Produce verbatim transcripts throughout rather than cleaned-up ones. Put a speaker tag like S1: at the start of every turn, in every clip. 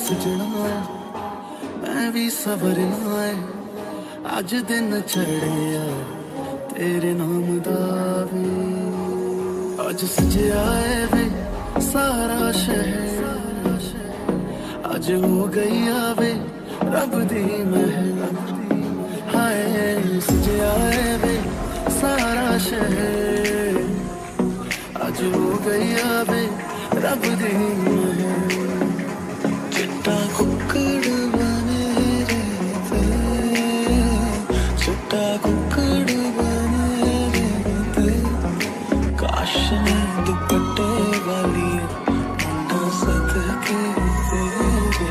S1: सजना मैं भी सवरना है, अज दिन चढ़िया तेरे नाम दा वे। अज सजया है वे सारा शहर, अज हो गई आवे रब दी महल। हाय सजया है वे सारा शहर, अज हो गई आवे रब दी महल। चिट्टा कुक्कड़ बने रहते, चिट्टा कुक्कड़ बने रहते, काश में दुपट्टे वाली मुंडा सदके तेरे,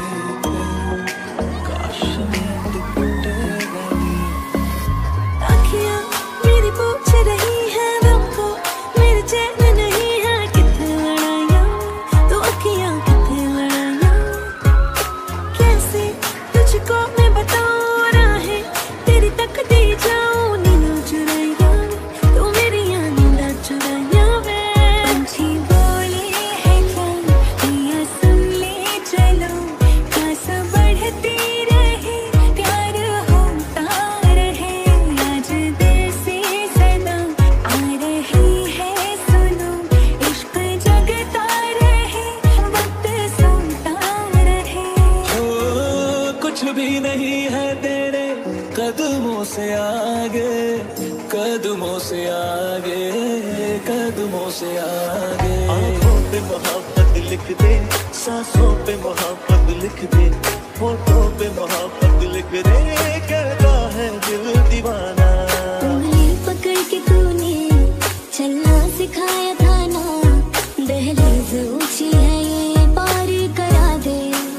S1: काश में दुपट्टे वाली।
S2: आँखियाँ मेरी पूछ रही है हमको, मेरे चैन नहीं है कितने लड़ाइयाँ, तो आँखियाँ कितने लड़ाइयाँ। कैसे तुझको मैं बताऊँ राहें तेरी तक दी जाऊँ, नींद चुराइयाँ तू मेरी नींद चुराइयाँ। वे पंछी बोले है क्या पिया सुन ले चलो, खास बढ़ती रहे प्यार होता रहे, आज दिल से सदा आ रही है सुनो, इश्क जगता रहे वक्त सोता रहे।
S1: ओ, कुछ भी नहीं है तेरे कदमों से आगे, कदमों से आगे, कदमों से आगे।
S3: आँखों पे मोहब्बत लिख दे, सांसों पे मोहब्बत लिख दे, होठों पे मोहब्बत लिख दे, कहता है दिल दीवाना।
S2: उंगली पकड़ के तूने चलना सिखाया था ना, दहलीज ऊंची है ये पार करा दे।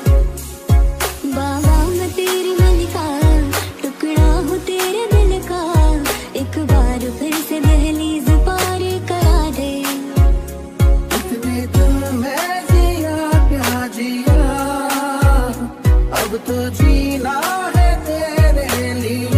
S2: बाबा मैं तेरी मलिका, टुकड़ा हूँ तेरे दिल का, एक बार फिर से दहलीज पार करा दे।
S1: इतने दिल में जिया प्यार जिया, अब तो जीना है तेरे लिए।